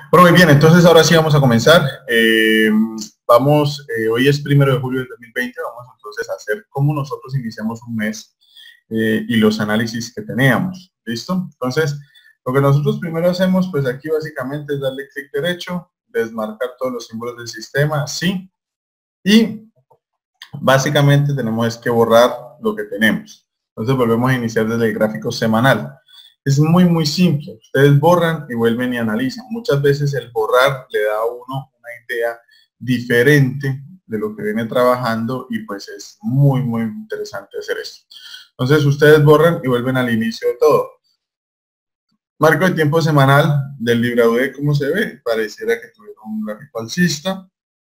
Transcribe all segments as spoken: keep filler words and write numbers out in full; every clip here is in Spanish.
Bueno, muy bien, entonces ahora sí vamos a comenzar. Eh, vamos, eh, hoy es primero de julio del dos mil veinte, vamos entonces a hacer cómo nosotros iniciamos un mes eh, y los análisis que teníamos. ¿Listo? Entonces, lo que nosotros primero hacemos, pues aquí básicamente es darle clic derecho, desmarcar todos los símbolos del sistema, sí, y básicamente tenemos que borrar lo que tenemos. Entonces volvemos a iniciar desde el gráfico semanal. Es muy, muy simple. Ustedes borran y vuelven y analizan. Muchas veces el borrar le da a uno una idea diferente de lo que viene trabajando y pues es muy, muy interesante hacer esto. Entonces ustedes borran y vuelven al inicio de todo. Marco de tiempo semanal del Libra U D, ¿cómo se ve? Pareciera que tuviera un gráfico alcista.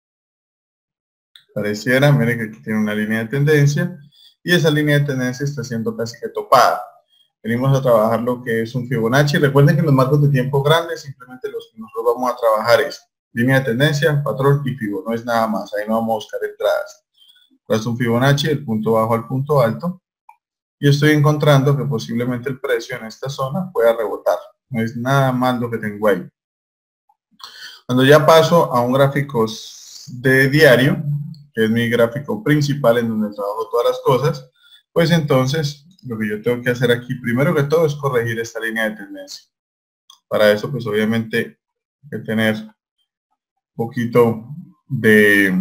Pareciera, miren que aquí tiene una línea de tendencia y esa línea de tendencia está siendo casi que topada. Venimos a trabajar lo que es un Fibonacci. Recuerden que los marcos de tiempo grandes, simplemente los que nosotros vamos a trabajar es línea de tendencia, patrón y Fibo, no es nada más. Ahí no vamos a buscar entradas. Es un Fibonacci, el punto bajo al punto alto. Y estoy encontrando que posiblemente el precio en esta zona pueda rebotar. No es nada más lo que tengo ahí. Cuando ya paso a un gráfico de diario, que es mi gráfico principal en donde trabajo todas las cosas, pues entonces lo que yo tengo que hacer aquí, primero que todo, es corregir esta línea de tendencia. Para eso, pues obviamente, hay que tener un poquito de,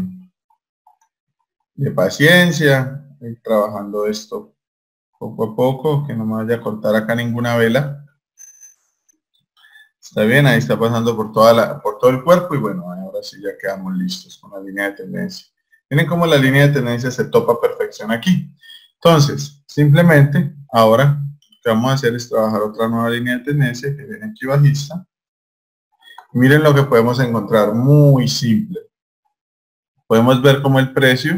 de paciencia, ir trabajando esto poco a poco, que no me vaya a cortar acá ninguna vela. Está bien, ahí está pasando por, toda la, por todo el cuerpo y bueno, ahora sí ya quedamos listos con la línea de tendencia. Miren cómo la línea de tendencia se topa a perfección aquí. Entonces, simplemente, ahora lo que vamos a hacer es trabajar otra nueva línea de tendencia que viene aquí bajista. Miren lo que podemos encontrar, muy simple. Podemos ver cómo el precio,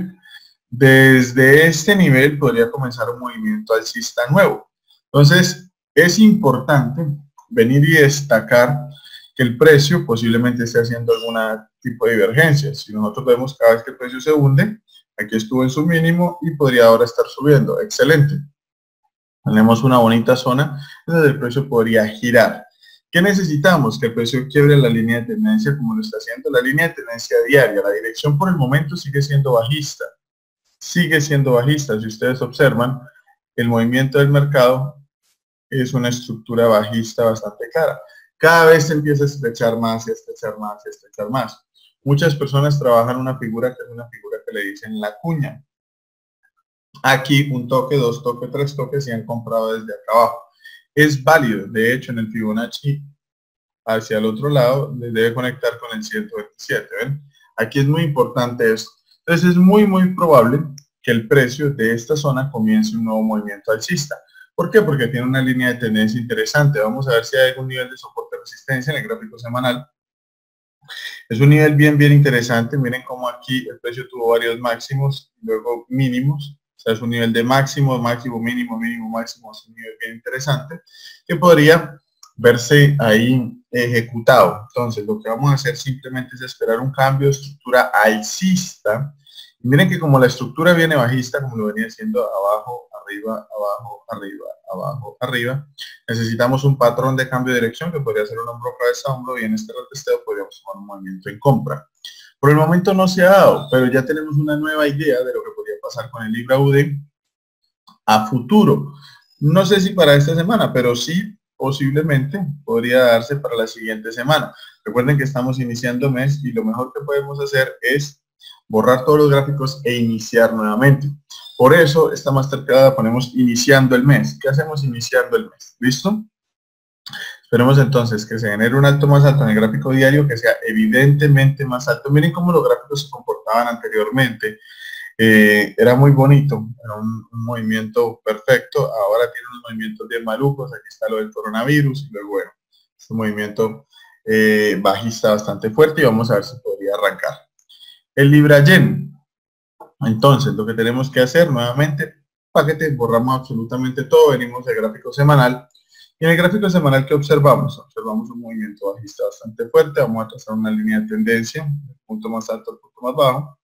desde este nivel, podría comenzar un movimiento alcista nuevo. Entonces, es importante venir y destacar que el precio posiblemente esté haciendo algún tipo de divergencia. Si nosotros vemos cada vez que el precio se hunde, aquí estuvo en su mínimo y podría ahora estar subiendo. Excelente. Tenemos una bonita zona donde el precio podría girar. ¿Qué necesitamos? Que el precio quiebre la línea de tendencia como lo está haciendo. La línea de tendencia diaria, la dirección por el momento sigue siendo bajista. Sigue siendo bajista. Si ustedes observan, el movimiento del mercado es una estructura bajista bastante clara. Cada vez se empieza a estrechar más y a estrechar más y a estrechar más. Muchas personas trabajan una figura que es una figura que le dicen la cuña. Aquí un toque, dos toques, tres toques y han comprado desde acá abajo. Es válido. De hecho, en el Fibonacci hacia el otro lado le debe conectar con el ciento veintisiete. ¿Ven? Aquí es muy importante esto. Entonces es muy, muy probable que el precio de esta zona comience un nuevo movimiento alcista. ¿Por qué? Porque tiene una línea de tendencia interesante. Vamos a ver si hay algún nivel de soporte de resistencia en el gráfico semanal. Es un nivel bien, bien interesante. Miren cómo aquí el precio tuvo varios máximos, luego mínimos. O sea, es un nivel de máximo, máximo, mínimo, mínimo, máximo. Es un nivel bien interesante que podría verse ahí ejecutado. Entonces, lo que vamos a hacer simplemente es esperar un cambio de estructura alcista. Y miren que como la estructura viene bajista, como lo venía haciendo abajo, arriba, abajo, arriba, abajo, arriba, necesitamos un patrón de cambio de dirección que podría ser un hombro, cabeza, hombro, y en este retesteo podríamos tomar un movimiento en compra. Por el momento no se ha dado, pero ya tenemos una nueva idea de lo que podría pasar con el Libra U D a futuro. No sé si para esta semana, pero sí posiblemente podría darse para la siguiente semana. Recuerden que estamos iniciando mes y lo mejor que podemos hacer es borrar todos los gráficos e iniciar nuevamente. Por eso esta masterclass la ponemos iniciando el mes. ¿Qué hacemos iniciando el mes? ¿Listo? Esperemos entonces que se genere un alto más alto en el gráfico diario, que sea evidentemente más alto. Miren cómo los gráficos se comportaban anteriormente. Eh, era muy bonito, era un, un movimiento perfecto. Ahora tiene unos movimientos bien malucos. Aquí está lo del coronavirus y luego, bueno, este movimiento eh, bajista bastante fuerte y vamos a ver si podría arrancar. El Libra Yen. Entonces, lo que tenemos que hacer nuevamente, paquete, borramos absolutamente todo, venimos al gráfico semanal. Y en el gráfico semanal que observamos, observamos un movimiento bajista bastante fuerte. Vamos a trazar una línea de tendencia, el punto más alto, el punto más bajo.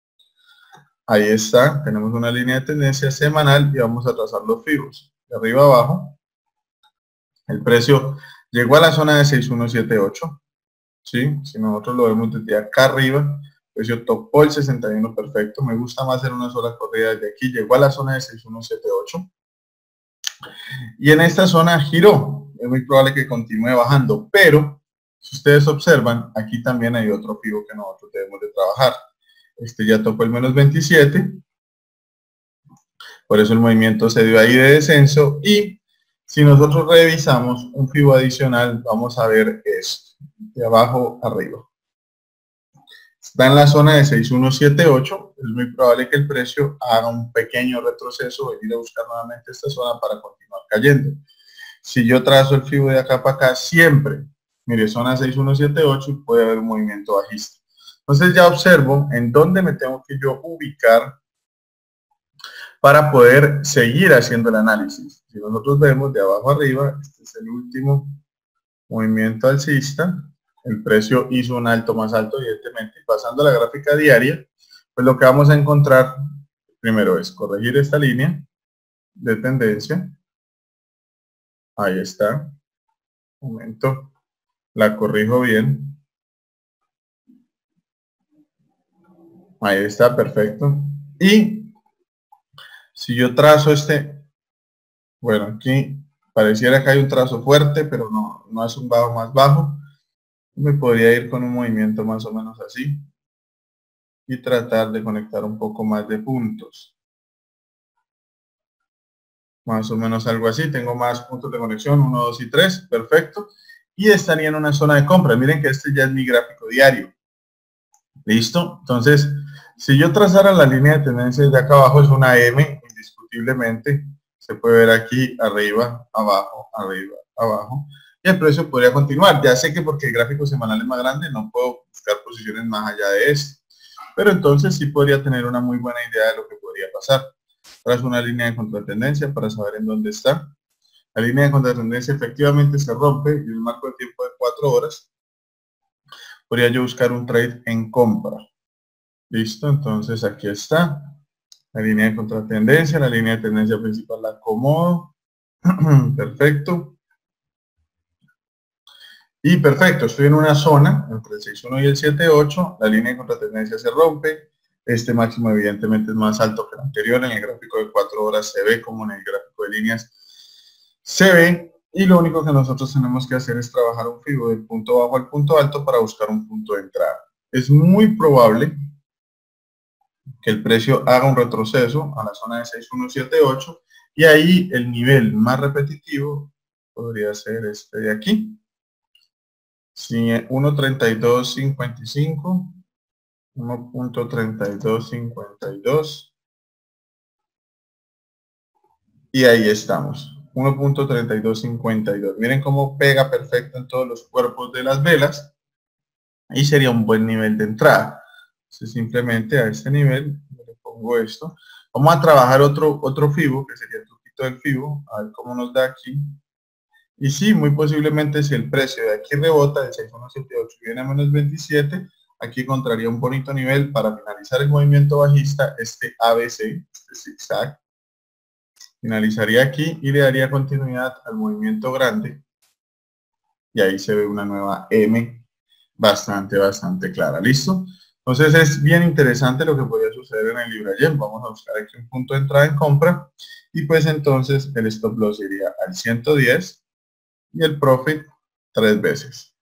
Ahí está, tenemos una línea de tendencia semanal y vamos a trazar los fibos. De arriba a abajo, el precio llegó a la zona de seis mil ciento setenta y ocho. ¿sí? Si nosotros lo vemos desde acá arriba, pues yo topó el sesenta y uno perfecto. Me gusta más hacer una sola corrida desde aquí. Llegó a la zona de seis uno siete ocho. Y en esta zona giró. Es muy probable que continúe bajando. Pero, si ustedes observan, aquí también hay otro fibo que nosotros debemos de trabajar. Este ya topó el menos veintisiete. Por eso el movimiento se dio ahí de descenso. Y si nosotros revisamos un fibo adicional, vamos a ver esto. De abajo arriba. Está en la zona de seis uno siete ocho, es muy probable que el precio haga un pequeño retroceso y ir a buscar nuevamente esta zona para continuar cayendo. Si yo trazo el fibo de acá para acá, siempre, mire, zona seis uno siete ocho, puede haber un movimiento bajista. Entonces ya observo en dónde me tengo que yo ubicar para poder seguir haciendo el análisis. Si nosotros vemos de abajo arriba, este es el último movimiento alcista. El precio hizo un alto más alto, evidentemente, y pasando a la gráfica diaria, pues lo que vamos a encontrar primero es corregir esta línea de tendencia. Ahí está. Un momento, la corrijo bien. Ahí está, perfecto. Y si yo trazo este, bueno, aquí pareciera que hay un trazo fuerte, pero no, no es un bajo más bajo. Me podría ir con un movimiento más o menos así y tratar de conectar un poco más de puntos. Más o menos algo así. Tengo más puntos de conexión, uno, dos y tres, perfecto. Y estaría en una zona de compra. Miren que este ya es mi gráfico diario. ¿Listo? Entonces, si yo trazara la línea de tendencia de acá abajo, es una M, indiscutiblemente. Se puede ver aquí, arriba, abajo, arriba, abajo. Y el precio podría continuar. Ya sé que porque el gráfico semanal es más grande, no puedo buscar posiciones más allá de esto. Pero entonces sí podría tener una muy buena idea de lo que podría pasar. Trazo una línea de contratendencia para saber en dónde está. La línea de contratendencia efectivamente se rompe y en el marco de tiempo de cuatro horas podría yo buscar un trade en compra. Listo, entonces aquí está la línea de contratendencia, la línea de tendencia principal la acomodo. Perfecto. Y perfecto, estoy en una zona entre el seis uno y el siete ocho, la línea de contratendencia se rompe. Este máximo evidentemente es más alto que el anterior, en el gráfico de cuatro horas se ve como en el gráfico de líneas se ve, y lo único que nosotros tenemos que hacer es trabajar un fibo del punto bajo al punto alto para buscar un punto de entrada. Es muy probable que el precio haga un retroceso a la zona de seis uno siete ocho y ahí el nivel más repetitivo podría ser este de aquí. Si uno treinta y dos cincuenta y cinco, uno punto treinta y dos cincuenta y dos y ahí estamos, uno punto treinta y dos cincuenta y dos. Miren cómo pega perfecto en todos los cuerpos de las velas y sería un buen nivel de entrada. Entonces simplemente a este nivel le pongo esto. Vamos a trabajar otro, otro fibo, que sería el truquito del fibo, a ver cómo nos da aquí. Y sí, muy posiblemente si el precio de aquí rebota del seis uno siete ocho y viene a menos veintisiete, aquí encontraría un bonito nivel para finalizar el movimiento bajista, este A B C, este zigzag. Finalizaría aquí y le daría continuidad al movimiento grande. Y ahí se ve una nueva M bastante, bastante clara. ¿Listo? Entonces es bien interesante lo que podría suceder en el Libra Yen. Vamos a buscar aquí un punto de entrada en compra. Y pues entonces el stop loss iría al ciento diez y el profit tres veces.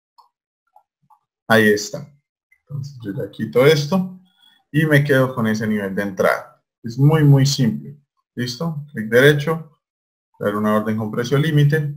Ahí está. Entonces yo ya quito esto y me quedo con ese nivel de entrada. Es muy, muy simple. ¿Listo? Clic derecho, dar una orden con precio límite.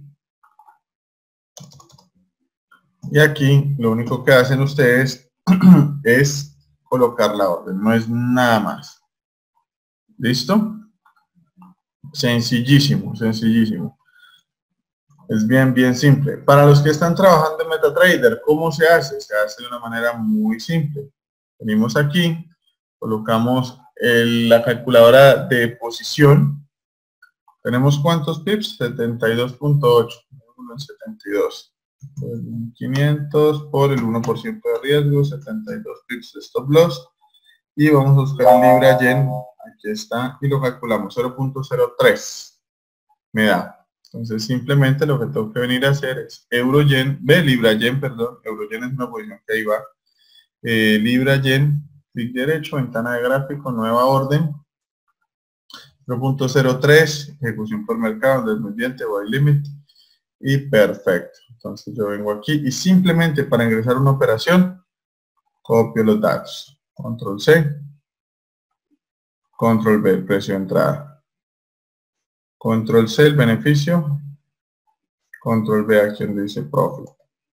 Y aquí lo único que hacen ustedes es colocar la orden, no es nada más. ¿Listo? Sencillísimo, sencillísimo. Es bien, bien simple. Para los que están trabajando en MetaTrader, ¿cómo se hace? Se hace de una manera muy simple. Venimos aquí, colocamos el, la calculadora de posición. ¿Tenemos cuántos pips? setenta y dos punto ocho. setenta y dos. quinientos por el uno por ciento de riesgo, setenta y dos pips de stop loss. Y vamos a buscar el Libra Yen. Aquí está. Y lo calculamos. cero punto cero tres. Me da. Entonces simplemente lo que tengo que venir a hacer es euro-yen, ve, libra-yen, perdón, euro-yen es una posición que ahí va, eh, libra-yen, clic derecho, ventana de gráfico, nueva orden, cero punto cero tres, ejecución por mercado, dependiente, buy limit, y perfecto. Entonces yo vengo aquí y simplemente para ingresar una operación, copio los datos, control C, control V, precio de entrada, control C, el beneficio, control V, aquí donde dice profit,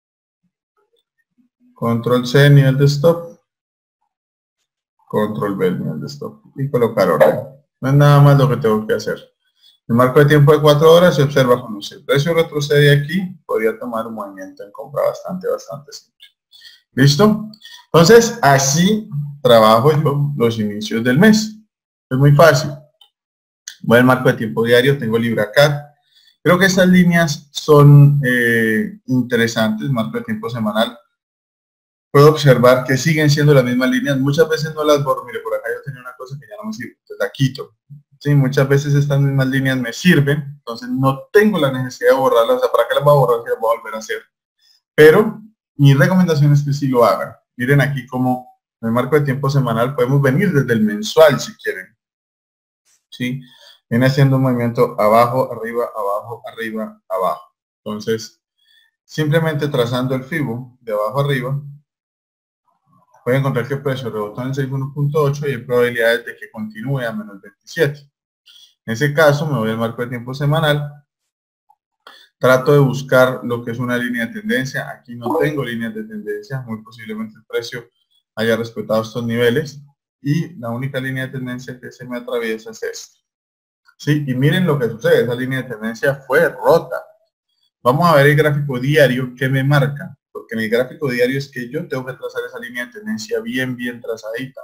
control C, nivel de stop, control V, el nivel de stop, y colocar orden. No es nada más lo que tengo que hacer. El marco de tiempo de cuatro horas se observa como si el precio retrocede aquí, podría tomar un movimiento en compra bastante, bastante simple. ¿Listo? Entonces, así trabajo yo los inicios del mes. Es muy fácil. Voy al marco de tiempo diario, tengo LibraCAD. Creo que estas líneas son eh, interesantes, marco de tiempo semanal. Puedo observar que siguen siendo las mismas líneas. Muchas veces no las borro. Mire, por acá yo tenía una cosa que ya no me sirve, entonces la quito. Sí, muchas veces estas mismas líneas me sirven, entonces no tengo la necesidad de borrarlas. O sea, ¿para qué las voy a borrar si las voy a volver a hacer? Pero mi recomendación es que sí lo hagan. Miren aquí como en el marco de tiempo semanal podemos venir desde el mensual si quieren. ¿Sí? Viene haciendo un movimiento abajo, arriba, abajo, arriba, abajo. Entonces, simplemente trazando el fibo de abajo arriba, voy a encontrar que el precio rebotó en el sesenta y uno punto ocho y hay probabilidades de que continúe a menos veintisiete. En ese caso, me voy al marco de tiempo semanal. Trato de buscar lo que es una línea de tendencia. Aquí no tengo líneas de tendencia. Muy posiblemente el precio haya respetado estos niveles. Y la única línea de tendencia que se me atraviesa es esta. ¿Sí? Y miren lo que sucede. Esa línea de tendencia fue rota. Vamos a ver el gráfico diario que me marca. Porque en el gráfico diario es que yo tengo que trazar esa línea de tendencia bien, bien trazadita.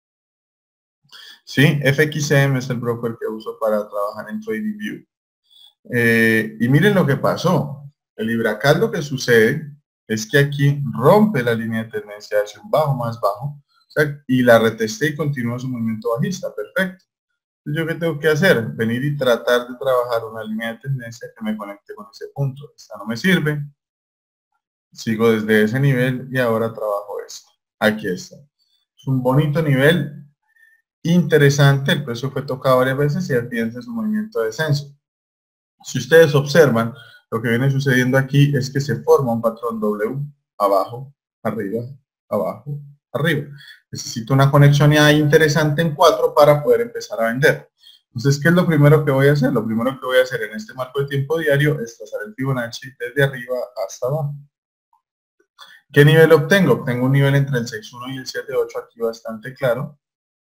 ¿Sí? F X M es el broker que uso para trabajar en TradingView. Eh, y miren lo que pasó. El LibraCAD lo que sucede es que aquí rompe la línea de tendencia hacia un bajo más bajo, o sea, y la retesté y continúa su movimiento bajista. Perfecto. Entonces, ¿yo qué tengo que hacer? Venir y tratar de trabajar una línea de tendencia que me conecte con ese punto. Esta no me sirve. Sigo desde ese nivel y ahora trabajo esto. Aquí está. Es un bonito nivel, interesante. El precio fue tocado varias veces y fíjense su movimiento de descenso. Si ustedes observan, lo que viene sucediendo aquí es que se forma un patrón W, abajo, arriba, abajo, arriba. Necesito una conexión ya interesante en cuatro para poder empezar a vender. Entonces, ¿qué es lo primero que voy a hacer? Lo primero que voy a hacer en este marco de tiempo diario es trazar el Fibonacci desde arriba hasta abajo. ¿Qué nivel obtengo? Obtengo un nivel entre el seis punto uno y el siete punto ocho aquí bastante claro.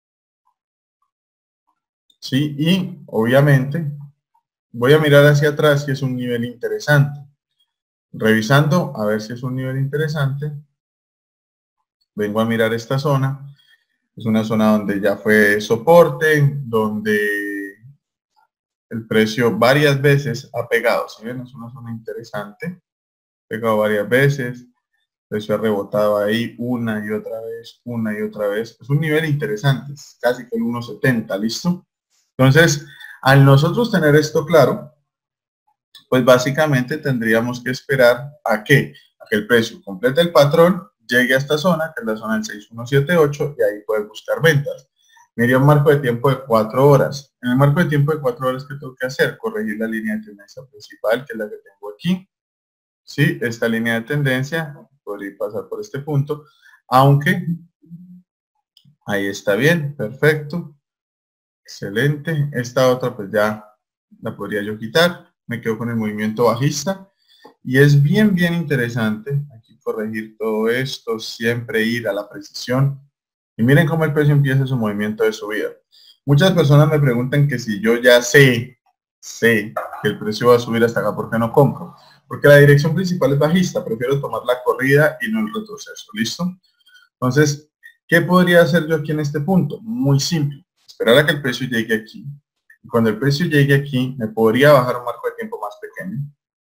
Sí, y obviamente voy a mirar hacia atrás si es un nivel interesante. Revisando a ver si es un nivel interesante, vengo a mirar esta zona. Es una zona donde ya fue soporte, donde el precio varias veces ha pegado. Si ven, es una zona interesante. Ha pegado varias veces. El precio ha rebotado ahí una y otra vez, una y otra vez. Es un nivel interesante, es casi que el uno setenta, ¿listo? Entonces, al nosotros tener esto claro, pues básicamente tendríamos que esperar a que, a que el precio complete el patrón, llegue a esta zona, que es la zona del seis punto uno siete ocho, y ahí poder buscar ventas. Me iría un marco de tiempo de cuatro horas. En el marco de tiempo de cuatro horas, ¿qué tengo que hacer? Corregir la línea de tendencia principal, que es la que tengo aquí. Sí, esta línea de tendencia, podría pasar por este punto, aunque ahí está bien, perfecto, excelente. Esta otra pues ya la podría yo quitar. Me quedo con el movimiento bajista y es bien bien interesante aquí corregir todo esto, siempre ir a la precisión y miren cómo el precio empieza su movimiento de subida. Muchas personas me preguntan que si yo ya sé sé que el precio va a subir hasta acá, ¿por qué no compro? Porque la dirección principal es bajista, prefiero tomar la corrida y no el retroceso, ¿listo? Entonces, ¿qué podría hacer yo aquí en este punto? Muy simple, esperar a que el precio llegue aquí. Y cuando el precio llegue aquí, me podría bajar un marco de tiempo más pequeño.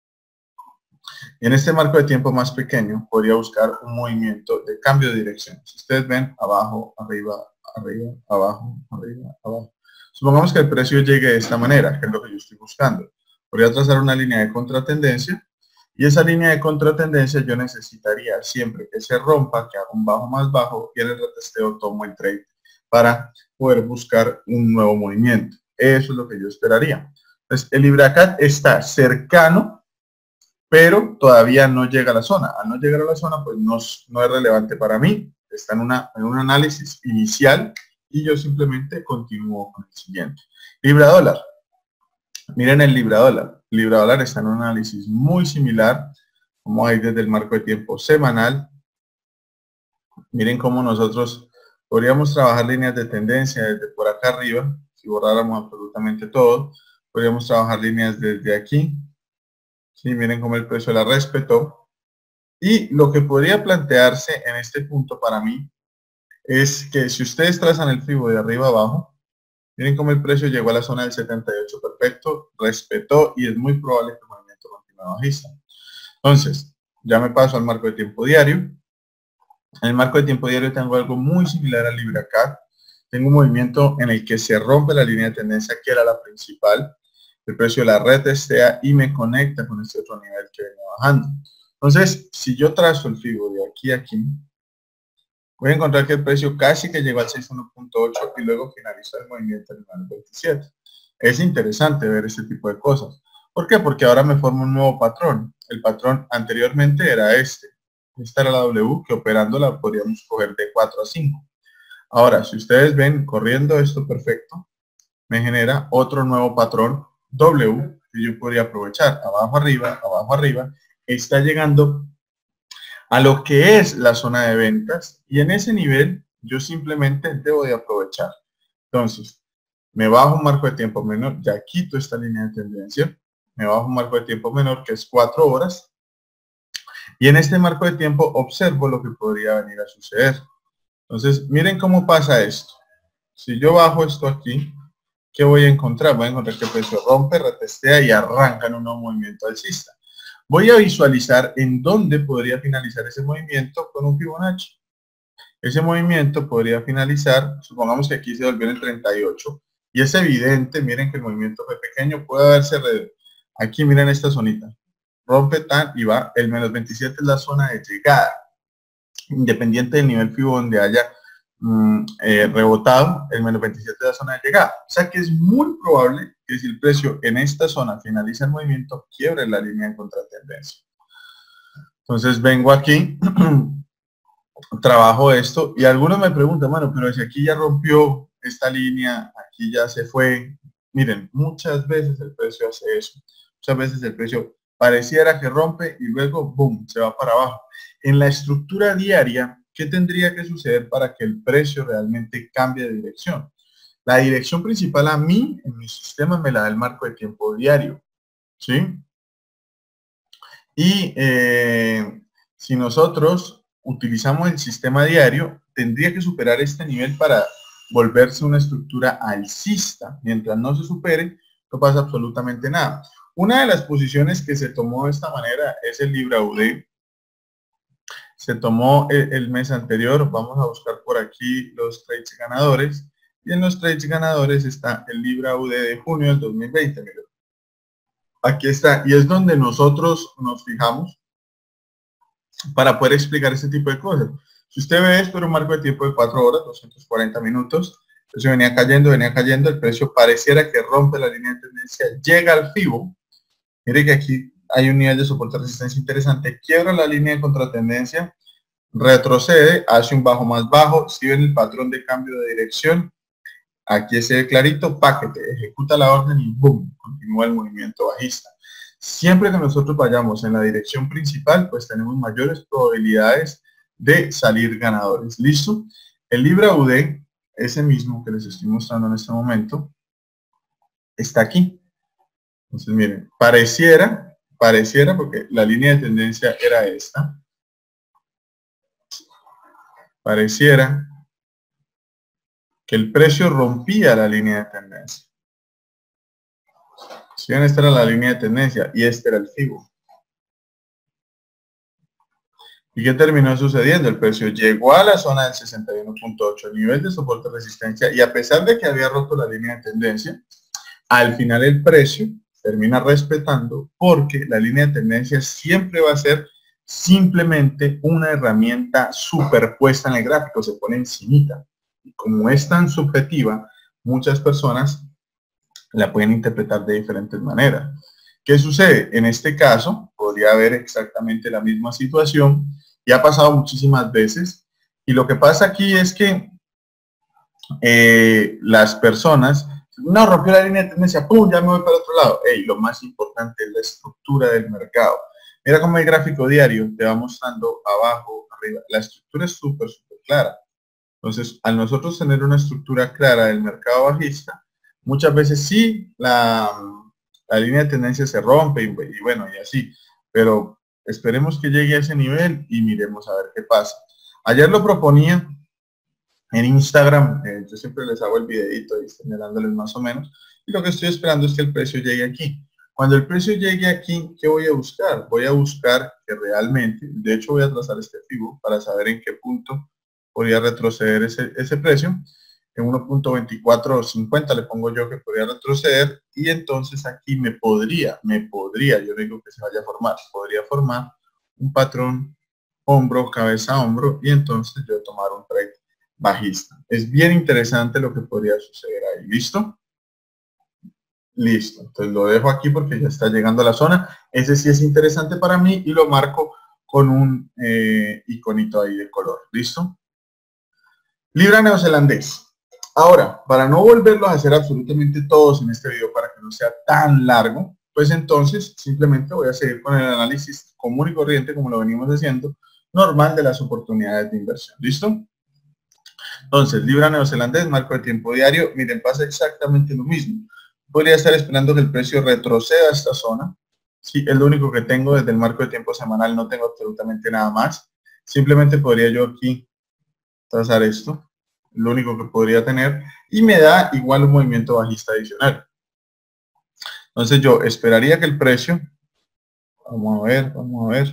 Y en este marco de tiempo más pequeño, podría buscar un movimiento de cambio de dirección. Si ustedes ven, abajo, arriba, arriba, abajo, arriba, abajo. Supongamos que el precio llegue de esta manera, que es lo que yo estoy buscando. Podría trazar una línea de contratendencia y esa línea de contratendencia yo necesitaría siempre que se rompa, que haga un bajo más bajo y en el retesteo tomo el trade para poder buscar un nuevo movimiento. Eso es lo que yo esperaría. Entonces, el LibraCAT está cercano, pero todavía no llega a la zona. Al no llegar a la zona, pues no, no es relevante para mí. Está en, una, en un análisis inicial y yo simplemente continúo con el siguiente. Libra dólar. Miren el Libra dólar. El Libra dólar está en un análisis muy similar, como hay desde el marco de tiempo semanal. Miren cómo nosotros podríamos trabajar líneas de tendencia desde por acá arriba. Si borráramos absolutamente todo, podríamos trabajar líneas desde aquí. Sí, miren cómo el precio la respetó. Y lo que podría plantearse en este punto para mí es que si ustedes trazan el fibo de arriba abajo, miren cómo el precio llegó a la zona del setenta y ocho perfecto, respetó y es muy probable que el movimiento continúe bajista. Entonces, ya me paso al marco de tiempo diario. En el marco de tiempo diario tengo algo muy similar al LibraCAT. Tengo un movimiento en el que se rompe la línea de tendencia que era la principal. El precio la retestea y me conecta con este otro nivel que venía bajando. Entonces, si yo trazo el fibo de aquí a aquí, voy a encontrar que el precio casi que llegó al sesenta y uno punto ocho y luego finalizó el movimiento en el veintisiete. Es interesante ver este tipo de cosas. ¿Por qué? Porque ahora me forma un nuevo patrón. El patrón anteriormente era este. Esta era la W que operándola podríamos coger de cuatro a cinco. Ahora, si ustedes ven corriendo esto perfecto, me genera otro nuevo patrón W que yo podría aprovechar. Abajo, arriba, abajo, arriba. Está llegando a lo que es la zona de ventas y en ese nivel yo simplemente debo de aprovechar. Entonces, me bajo un marco de tiempo menor, ya quito esta línea de tendencia, me bajo un marco de tiempo menor que es cuatro horas y en este marco de tiempo observo lo que podría venir a suceder. Entonces, miren cómo pasa esto. Si yo bajo esto aquí, ¿qué voy a encontrar? Voy a encontrar que el precio rompe, retestea y arranca en un nuevo movimiento alcista. Voy a visualizar en dónde podría finalizar ese movimiento con un Fibonacci. Ese movimiento podría finalizar, supongamos que aquí se volvió en el treinta y ocho, y es evidente, miren que el movimiento fue pequeño, puede haberse, red... aquí miren esta zonita, rompe tan y va, el menos veintisiete es la zona de llegada, independiente del nivel Fibo donde haya mm, eh, rebotado, el menos veintisiete es la zona de llegada. O sea que es muy probable que si el precio en esta zona finaliza el movimiento, quiebre la línea en contratendencia. Entonces vengo aquí, trabajo esto y algunos me preguntan, bueno, pero si aquí ya rompió esta línea, aquí ya se fue. Miren, muchas veces el precio hace eso. Muchas veces el precio pareciera que rompe y luego, boom, se va para abajo. En la estructura diaria, ¿qué tendría que suceder para que el precio realmente cambie de dirección? La dirección principal a mí, en mi sistema, me la da el marco de tiempo diario, ¿sí? Y eh, si nosotros utilizamos el sistema diario, tendría que superar este nivel para volverse una estructura alcista. Mientras no se supere, no pasa absolutamente nada. Una de las posiciones que se tomó de esta manera es el Libra U D. Se tomó el, el mes anterior. Vamos a buscar por aquí los trades ganadores. Y en los trades ganadores está el Libra U D de junio del dos mil veinte. Miren. Aquí está. Y es donde nosotros nos fijamos para poder explicar este tipo de cosas. Si usted ve esto en un marco de tiempo de cuatro horas, doscientos cuarenta minutos, el precio venía cayendo, venía cayendo, el precio pareciera que rompe la línea de tendencia, llega al Fibo. Mire que aquí hay un nivel de soporte de resistencia interesante, quiebra la línea de contratendencia, retrocede, hace un bajo más bajo, si ven el patrón de cambio de dirección, aquí ese clarito, paquete, ejecuta la orden y boom, continúa el movimiento bajista. Siempre que nosotros vayamos en la dirección principal, pues tenemos mayores probabilidades de salir ganadores. ¿Listo? El Libra U D, ese mismo que les estoy mostrando en este momento, está aquí. Entonces, miren, pareciera, pareciera, porque la línea de tendencia era esta, pareciera que el precio rompía la línea de tendencia. Si ven, esta era la línea de tendencia y este era el Fibo. ¿Y qué terminó sucediendo? El precio llegó a la zona del sesenta y uno punto ocho, nivel de soporte de resistencia, y a pesar de que había roto la línea de tendencia, al final el precio termina respetando, porque la línea de tendencia siempre va a ser simplemente una herramienta superpuesta en el gráfico, se pone encimita. Y como es tan subjetiva, muchas personas la pueden interpretar de diferentes maneras. ¿Qué sucede? En este caso, podría haber exactamente la misma situación, y ha pasado muchísimas veces, y lo que pasa aquí es que eh, las personas, no, rompió la línea de tendencia, ¡pum!, ya me voy para el otro lado. Hey, lo más importante es la estructura del mercado. Mira cómo el gráfico diario te va mostrando abajo, arriba. La estructura es súper, súper clara. Entonces, al nosotros tener una estructura clara del mercado bajista, muchas veces sí la, la línea de tendencia se rompe y, y bueno, y así. Pero esperemos que llegue a ese nivel y miremos a ver qué pasa. Ayer lo proponía en Instagram, eh, yo siempre les hago el videito ahí señalándoles más o menos, y lo que estoy esperando es que el precio llegue aquí. Cuando el precio llegue aquí, ¿qué voy a buscar? Voy a buscar que realmente, de hecho voy a trazar este fibo para saber en qué punto podría retroceder ese, ese precio. En uno punto veinticuatro cincuenta le pongo yo que podría retroceder, y entonces aquí me podría, me podría, yo digo que se vaya a formar, podría formar un patrón hombro, cabeza, hombro, y entonces yo tomar un trade bajista. Es bien interesante lo que podría suceder ahí. ¿Listo? Listo. Entonces lo dejo aquí porque ya está llegando a la zona. Ese sí es interesante para mí y lo marco con un eh, iconito ahí de color. ¿Listo? Libra neozelandés. Ahora, para no volverlos a hacer absolutamente todos en este video para que no sea tan largo, pues entonces simplemente voy a seguir con el análisis común y corriente como lo venimos haciendo, normal de las oportunidades de inversión. ¿Listo? Entonces, libra neozelandés, marco de tiempo diario, miren, pasa exactamente lo mismo. Podría estar esperando que el precio retroceda a esta zona. Sí, es lo único que tengo desde el marco de tiempo semanal, no tengo absolutamente nada más. Simplemente podría yo aquí trazar esto, lo único que podría tener, y me da igual un movimiento bajista adicional. Entonces yo esperaría que el precio, vamos a ver, vamos a ver,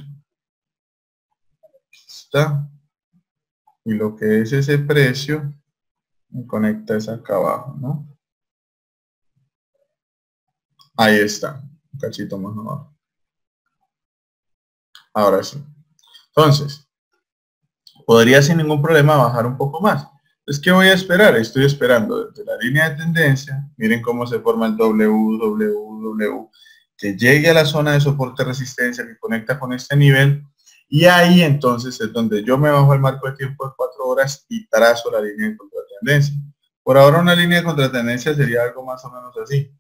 aquí está, y lo que es ese precio, me conecta es acá abajo, ¿no? Ahí está, un cachito más abajo. Ahora sí. Entonces, podría sin ningún problema bajar un poco más. Entonces, ¿qué voy a esperar? Estoy esperando desde la línea de tendencia. Miren cómo se forma el W, W, W, que llegue a la zona de soporte resistencia que conecta con este nivel. Y ahí entonces es donde yo me bajo el marco de tiempo de cuatro horas y trazo la línea de contratendencia. Por ahora una línea de contratendencia sería algo más o menos así.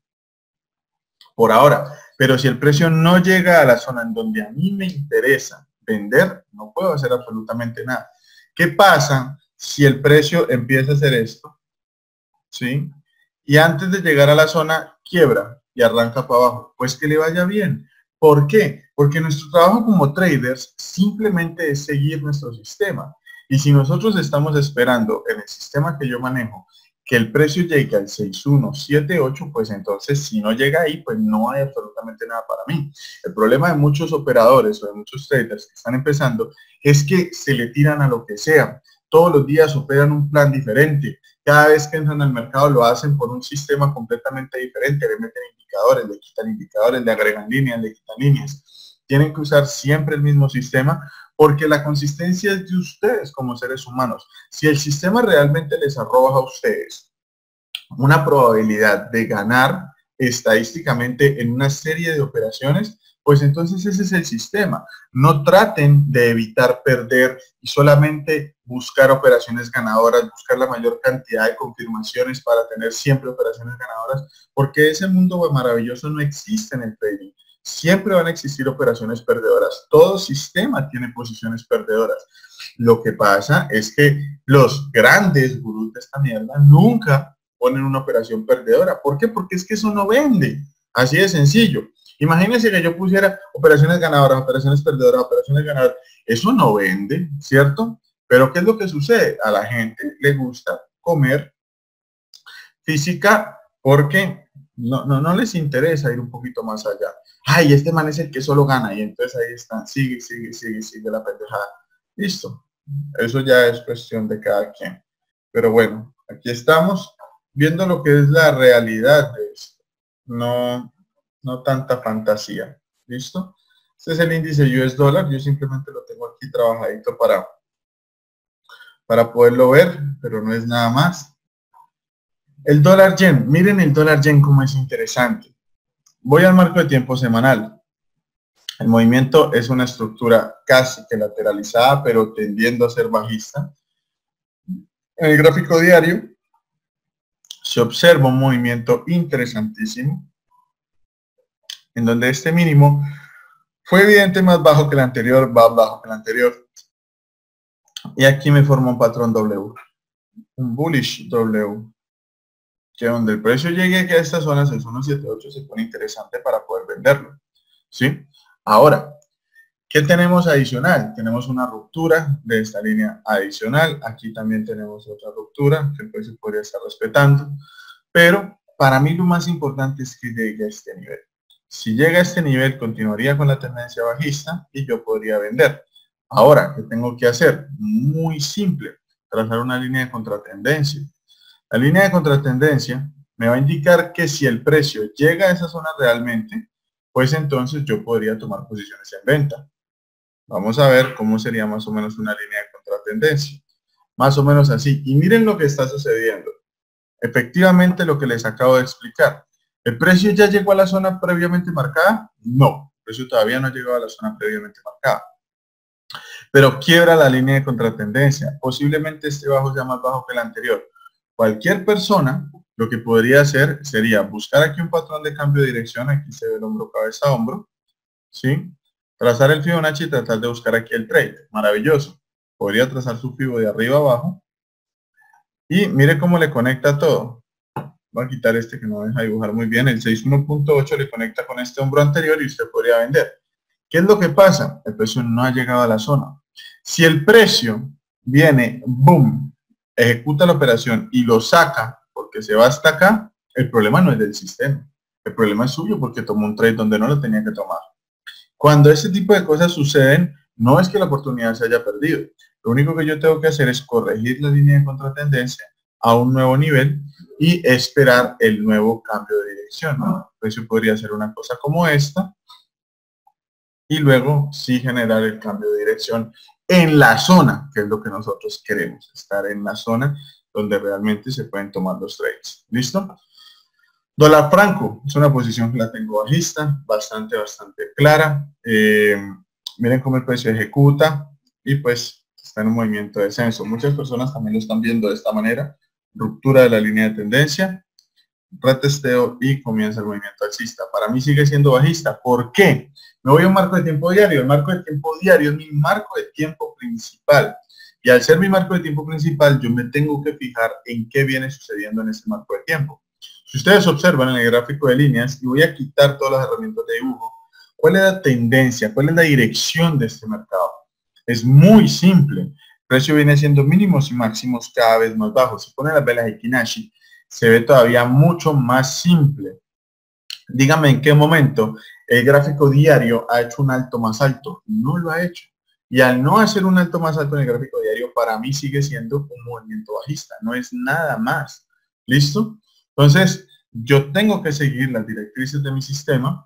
Por ahora. Pero si el precio no llega a la zona en donde a mí me interesa vender, no puedo hacer absolutamente nada. ¿Qué pasa si el precio empieza a hacer esto? ¿Sí? Y antes de llegar a la zona, quiebra y arranca para abajo. Pues que le vaya bien. ¿Por qué? Porque nuestro trabajo como traders simplemente es seguir nuestro sistema. Y si nosotros estamos esperando en el sistema que yo manejo que el precio llegue al seis uno siete ocho, pues entonces si no llega ahí, pues no hay absolutamente nada para mí. El problema de muchos operadores o de muchos traders que están empezando es que se le tiran a lo que sea. Todos los días operan un plan diferente. Cada vez que entran al mercado lo hacen por un sistema completamente diferente. Le meten indicadores, le quitan indicadores, le agregan líneas, le quitan líneas. Tienen que usar siempre el mismo sistema porque la consistencia es de ustedes como seres humanos. Si el sistema realmente les arroja a ustedes una probabilidad de ganar estadísticamente en una serie de operaciones, pues entonces ese es el sistema. No traten de evitar perder y solamente buscar operaciones ganadoras, buscar la mayor cantidad de confirmaciones para tener siempre operaciones ganadoras, porque ese mundo maravilloso no existe en el trading. Siempre van a existir operaciones perdedoras. Todo sistema tiene posiciones perdedoras. Lo que pasa es que los grandes gurús de esta mierda nunca ponen una operación perdedora. ¿Por qué? Porque es que eso no vende. Así de sencillo. Imagínense que yo pusiera operaciones ganadoras, operaciones perdedoras, operaciones ganadoras. Eso no vende, ¿cierto? Pero ¿qué es lo que sucede? A la gente le gusta comer física porque no, no, no les interesa ir un poquito más allá. Ay, este man es el que solo gana. Y entonces ahí está. Sigue, sigue, sigue, sigue la pendejada. Listo. Eso ya es cuestión de cada quien. Pero bueno, aquí estamos viendo lo que es la realidad de esto. No, no tanta fantasía. ¿Listo? Este es el índice U S dólar. Yo simplemente lo tengo aquí trabajadito para, para poderlo ver, pero no es nada más. El dólar yen. Miren el dólar yen como es interesante. Voy al marco de tiempo semanal. El movimiento es una estructura casi que lateralizada, pero tendiendo a ser bajista. En el gráfico diario se observa un movimiento interesantísimo, en donde este mínimo fue evidente más bajo que el anterior, más bajo que el anterior. Y aquí me forma un patrón W, un bullish W, que donde el precio llegue aquí a esta zona seis uno siete ocho se pone interesante para poder venderlo. ¿Sí? Ahora, ¿qué tenemos adicional? Tenemos una ruptura de esta línea adicional. Aquí también tenemos otra ruptura que el precio podría estar respetando. Pero para mí lo más importante es que llegue a este nivel. Si llega a este nivel, continuaría con la tendencia bajista y yo podría vender. Ahora, ¿qué tengo que hacer? Muy simple, trazar una línea de contratendencia. La línea de contratendencia me va a indicar que si el precio llega a esa zona realmente, pues entonces yo podría tomar posiciones en venta. Vamos a ver cómo sería más o menos una línea de contratendencia. Más o menos así. Y miren lo que está sucediendo. Efectivamente lo que les acabo de explicar. ¿El precio ya llegó a la zona previamente marcada? No, el precio todavía no ha llegado a la zona previamente marcada. Pero quiebra la línea de contratendencia. Posiblemente este bajo sea más bajo que el anterior. Cualquier persona lo que podría hacer sería buscar aquí un patrón de cambio de dirección. Aquí se ve el hombro, cabeza, hombro. ¿Sí? Trazar el Fibonacci y tratar de buscar aquí el trade. Maravilloso. Podría trazar su Fibo de arriba abajo. Y mire cómo le conecta todo. Voy a quitar este que no deja dibujar muy bien. El sesenta y uno punto ocho le conecta con este hombro anterior y usted podría vender. ¿Qué es lo que pasa? El precio no ha llegado a la zona. Si el precio viene, boom, ejecuta la operación y lo saca porque se va hasta acá, el problema no es del sistema. El problema es suyo porque tomó un trade donde no lo tenía que tomar. Cuando este tipo de cosas suceden, no es que la oportunidad se haya perdido. Lo único que yo tengo que hacer es corregir la línea de contratendencia a un nuevo nivel y esperar el nuevo cambio de dirección, ¿no? El precio podría ser una cosa como esta y luego sí generar el cambio de dirección en la zona, que es lo que nosotros queremos, estar en la zona donde realmente se pueden tomar los trades. ¿Listo? Dólar franco, es una posición que la tengo bajista, bastante, bastante clara. Eh, miren cómo el precio ejecuta y pues está en un movimiento de descenso. Muchas personas también lo están viendo de esta manera. Ruptura de la línea de tendencia, retesteo y comienza el movimiento alcista. Para mí sigue siendo bajista. ¿Por qué? Me voy a un marco de tiempo diario. El marco de tiempo diario es mi marco de tiempo principal. Y al ser mi marco de tiempo principal, yo me tengo que fijar en qué viene sucediendo en ese marco de tiempo. Si ustedes observan en el gráfico de líneas, y voy a quitar todas las herramientas de dibujo, ¿cuál es la tendencia? ¿Cuál es la dirección de este mercado? Es muy simple. El precio viene siendo mínimos y máximos cada vez más bajos. Si ponen las velas de Kinashi, se ve todavía mucho más simple. Dígame en qué momento el gráfico diario ha hecho un alto más alto. No lo ha hecho. Y al no hacer un alto más alto en el gráfico diario, para mí sigue siendo un movimiento bajista. No es nada más. ¿Listo? Entonces, yo tengo que seguir las directrices de mi sistema.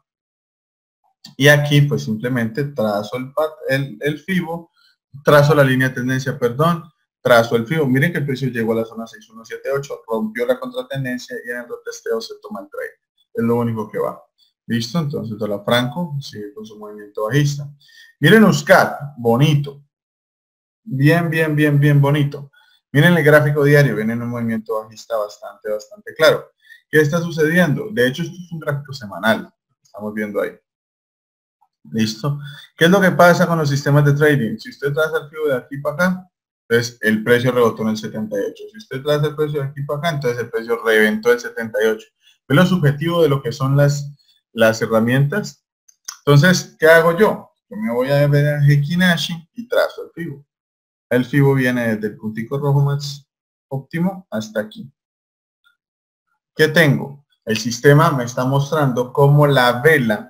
Y aquí, pues simplemente trazo el, el, el Fibo, trazo la línea de tendencia, perdón, trazo el Fibo. Miren que el precio llegó a la zona seis uno siete ocho, rompió la contratendencia y en el retesteo se toma el trade. Es lo único que va. ¿Listo? Entonces, dólar franco sigue con su movimiento bajista. Miren U S C A D, bonito. Bien, bien, bien, bien bonito. Miren el gráfico diario, viene en un movimiento bajista bastante, bastante claro. ¿Qué está sucediendo? De hecho, esto es un gráfico semanal. Estamos viendo ahí. ¿Listo? ¿Qué es lo que pasa con los sistemas de trading? Si usted traza el Fibo de aquí para acá, entonces el precio rebotó en el setenta y ocho. Si usted traza el precio de aquí para acá, entonces el precio reventó el setenta y ocho. ¿Ve lo subjetivo de lo que son las, las herramientas? Entonces, ¿qué hago yo? Yo me voy a ver a Kinashi y trazo el Fibo. El Fibo viene desde el puntico rojo más óptimo hasta aquí. ¿Qué tengo? El sistema me está mostrando cómo la vela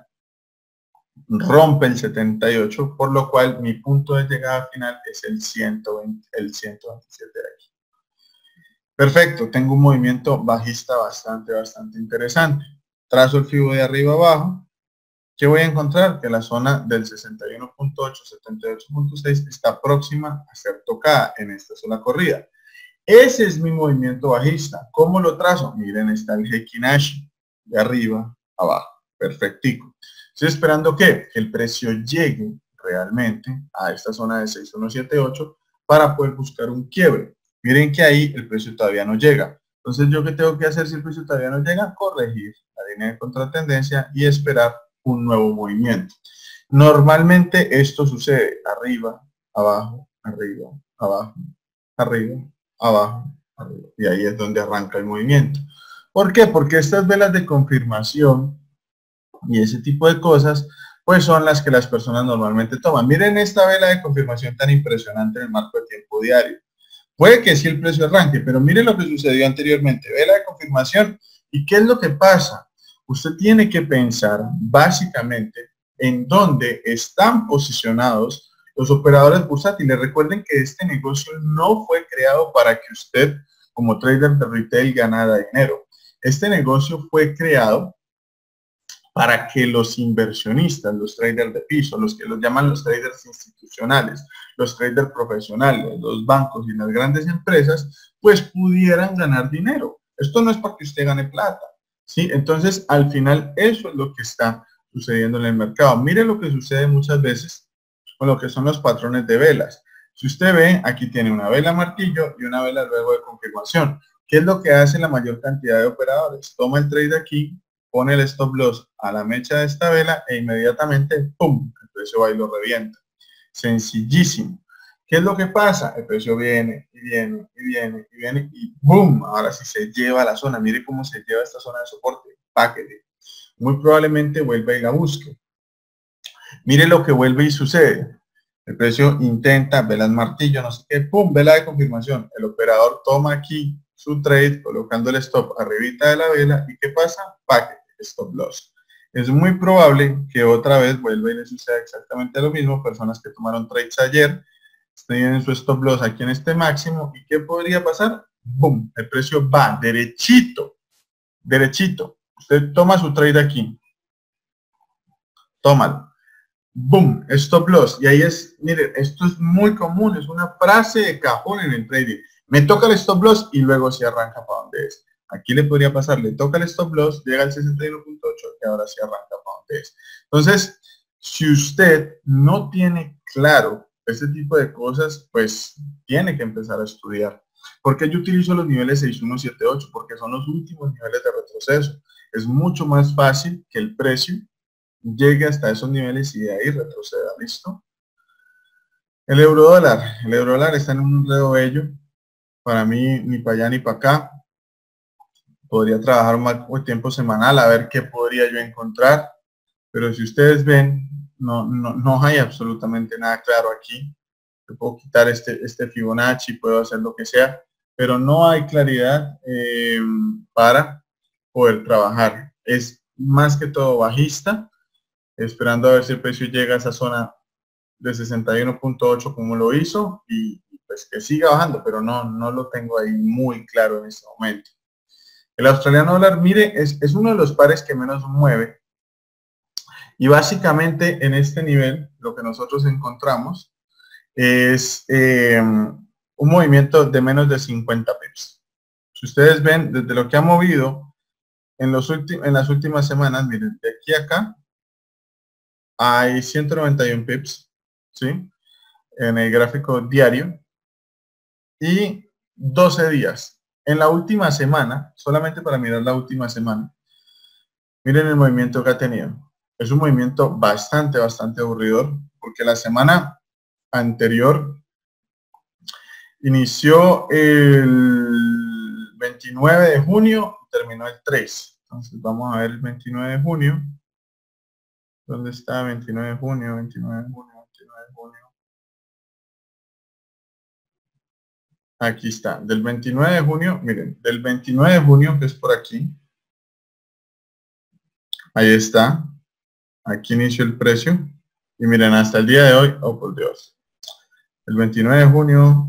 rompe el setenta y ocho, por lo cual mi punto de llegada final es el, ciento veinte, el ciento veintisiete de aquí. Perfecto, tengo un movimiento bajista bastante, bastante interesante. trazo el fibo de arriba abajo, ¿qué voy a encontrar? Que la zona del sesenta y uno punto ocho, setenta y ocho punto seis está próxima a ser tocada en esta sola corrida. Ese es mi movimiento bajista. ¿Cómo lo trazo? Miren, está el Heikin Ashi, de arriba abajo, perfectico. Estoy esperando que el precio llegue realmente a esta zona de seis mil ciento setenta y ocho para poder buscar un quiebre. Miren que ahí el precio todavía no llega. Entonces, ¿yo qué tengo que hacer si el precio todavía no llega? Corregir la línea de contratendencia y esperar un nuevo movimiento. Normalmente esto sucede arriba, abajo, arriba, abajo, arriba, abajo, arriba. Y ahí es donde arranca el movimiento. ¿Por qué? Porque estas velas de confirmación y ese tipo de cosas, pues son las que las personas normalmente toman. Miren esta vela de confirmación tan impresionante en el marco de tiempo diario. Puede que sí el precio arranque, pero miren lo que sucedió anteriormente. Vela de confirmación. ¿Y qué es lo que pasa? Usted tiene que pensar básicamente en dónde están posicionados los operadores bursátiles. Recuerden que este negocio no fue creado para que usted, como trader de retail, ganara dinero. Este negocio fue creado para que los inversionistas, los traders de piso, los que los llaman los traders institucionales, los traders profesionales, los bancos y las grandes empresas, pues pudieran ganar dinero. Esto no es para que usted gane plata, ¿sí? Entonces, al final, eso es lo que está sucediendo en el mercado. Mire lo que sucede muchas veces con lo que son los patrones de velas. Si usted ve, aquí tiene una vela martillo y una vela luego de confirmación. ¿Qué es lo que hace la mayor cantidad de operadores? Toma el trade aquí, pone el stop loss a la mecha de esta vela e inmediatamente, ¡pum!, el precio va y lo revienta. Sencillísimo. ¿Qué es lo que pasa? El precio viene y viene y viene y viene y ¡boom! Ahora sí se lleva a la zona. Mire cómo se lleva esta zona de soporte. Paquete. Muy probablemente vuelva y la busque. Mire lo que vuelve y sucede. El precio intenta, velas martillo, no sé qué, ¡pum!, vela de confirmación. El operador toma aquí su trade colocando el stop arribita de la vela y ¿qué pasa? Paquete, stop loss. Es muy probable que otra vez vuelva y le suceda exactamente lo mismo. Personas que tomaron trades ayer tienen su stop loss aquí en este máximo y ¿qué podría pasar? ¡Bum! El precio va derechito, derechito. Usted toma su trade aquí, tómalo. ¡Boom! Stop loss. Y ahí es, miren, esto es muy común, es una frase de cajón en el trading. Me toca el stop loss y luego se arranca para donde es. Aquí le podría pasar, le toca el stop loss, llega al sesenta y uno punto ocho y ahora se arranca para donde es. Entonces, si usted no tiene claro este tipo de cosas, pues tiene que empezar a estudiar. ¿Por qué yo utilizo los niveles seis uno siete ocho? Porque son los últimos niveles de retroceso. Es mucho más fácil que el precio llegue hasta esos niveles y de ahí retroceda, ¿listo? El euro dólar, el euro dólar está en un enredo bello, para mí ni para allá ni para acá, podría trabajar más tiempo semanal a ver qué podría yo encontrar, pero si ustedes ven, no, no, no hay absolutamente nada claro aquí. Yo puedo quitar este, este Fibonacci, puedo hacer lo que sea, pero no hay claridad eh, para poder trabajar. Es más que todo bajista, esperando a ver si el precio llega a esa zona de sesenta y uno punto ocho como lo hizo y pues que siga bajando, pero no, no lo tengo ahí muy claro en este momento. El australiano dólar, mire, es, es uno de los pares que menos mueve y básicamente en este nivel lo que nosotros encontramos es eh, un movimiento de menos de cincuenta pips. Si ustedes ven, desde lo que ha movido en, los en las últimas semanas, miren, de aquí a acá hay ciento noventa y uno pips, ¿sí? En el gráfico diario y doce días. En la última semana, solamente para mirar la última semana, miren el movimiento que ha tenido. Es un movimiento bastante, bastante aburridor, porque la semana anterior inició el veintinueve de junio, terminó el tres. Entonces vamos a ver el veintinueve de junio. ¿Dónde está? veintinueve de junio, veintinueve de junio, veintinueve de junio. Aquí está, del veintinueve de junio, miren, del veintinueve de junio, que es por aquí. Ahí está. Aquí inició el precio. Y miren, hasta el día de hoy, oh por Dios. El veintinueve de junio,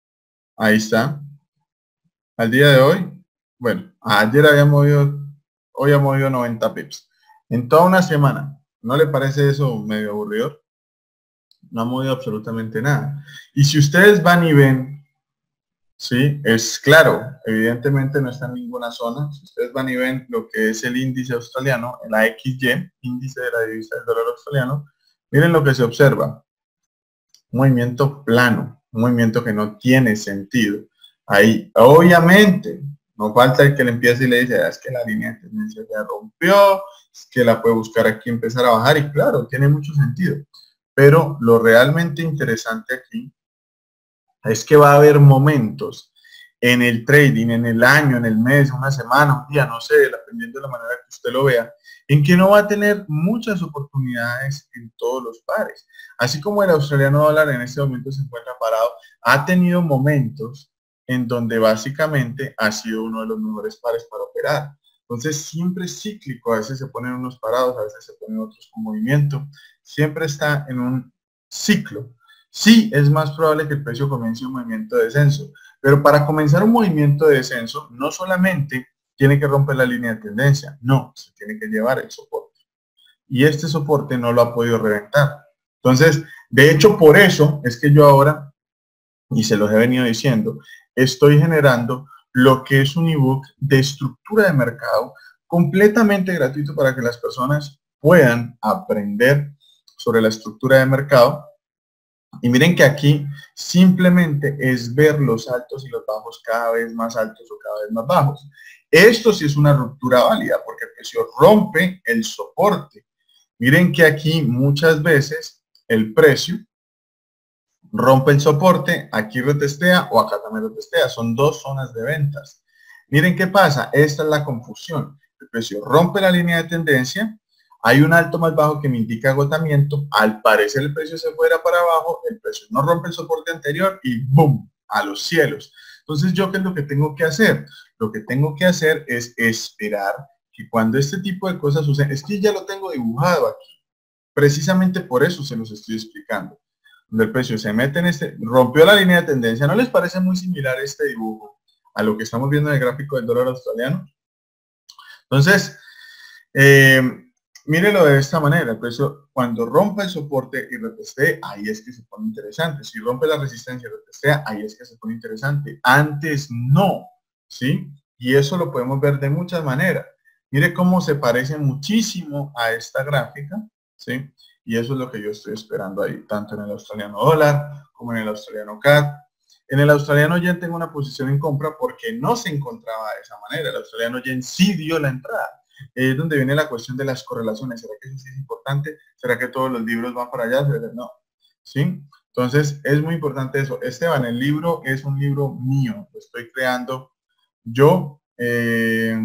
ahí está. Al día de hoy, bueno, ayer había movido hoy ha movido noventa pips. En toda una semana, ¿no le parece eso medio aburrido? No ha movido absolutamente nada. Y si ustedes van y ven, sí, es claro, evidentemente no está en ninguna zona. Si ustedes van y ven lo que es el índice australiano, el A X Y, índice de la divisa del dólar australiano, miren lo que se observa. Un movimiento plano, un movimiento que no tiene sentido. Ahí, obviamente, no falta el que le empiece y le dice, ah, es que la línea de tendencia ya rompió, es que la puede buscar aquí, empezar a bajar, y claro, tiene mucho sentido. Pero lo realmente interesante aquí es que va a haber momentos en el trading, en el año, en el mes, una semana, un día, no sé, dependiendo de la manera que usted lo vea, en que no va a tener muchas oportunidades en todos los pares. Así como el australiano dólar en este momento se encuentra parado, ha tenido momentos en donde básicamente ha sido uno de los mejores pares para operar. Entonces siempre es cíclico, a veces se ponen unos parados, a veces se ponen otros con movimiento, siempre está en un ciclo. Sí, es más probable que el precio comience un movimiento de descenso, pero para comenzar un movimiento de descenso no solamente tiene que romper la línea de tendencia, no, se tiene que llevar el soporte. Y este soporte no lo ha podido reventar. Entonces, de hecho, por eso es que yo ahora, y se los he venido diciendo, estoy generando lo que es un ebook de estructura de mercado completamente gratuito para que las personas puedan aprender sobre la estructura de mercado. Y miren que aquí simplemente es ver los altos y los bajos cada vez más altos o cada vez más bajos. Esto sí es una ruptura válida porque el precio rompe el soporte. Miren que aquí muchas veces el precio rompe el soporte, aquí retestea o acá también retestea. Son dos zonas de ventas. Miren qué pasa, esta es la confusión. El precio rompe la línea de tendencia, hay un alto más bajo que me indica agotamiento, al parecer el precio se fuera para abajo, el precio no rompe el soporte anterior y ¡boom! A los cielos. Entonces, ¿yo qué es lo que tengo que hacer? Lo que tengo que hacer es esperar que cuando este tipo de cosas suceden, es que ya lo tengo dibujado aquí, precisamente por eso se los estoy explicando. Donde el precio se mete en este, rompió la línea de tendencia. ¿No les parece muy similar este dibujo a lo que estamos viendo en el gráfico del dólar australiano? Entonces, eh, mírenlo de esta manera, el precio cuando rompa el soporte y retestee, ahí es que se pone interesante. Si rompe la resistencia y retestea, ahí es que se pone interesante. Antes no, ¿sí? Y eso lo podemos ver de muchas maneras. Mire cómo se parece muchísimo a esta gráfica, ¿sí? Y eso es lo que yo estoy esperando ahí, tanto en el australiano dólar como en el australiano C A D. En el australiano yen tengo una posición en compra porque no se encontraba de esa manera. El australiano yen sí dio la entrada. Es eh, donde viene la cuestión de las correlaciones. ¿Será que eso sí es importante? ¿Será que todos los libros van para allá? No. ¿Sí? Entonces, es muy importante eso. Esteban, el libro es un libro mío. Lo estoy creando yo. Eh,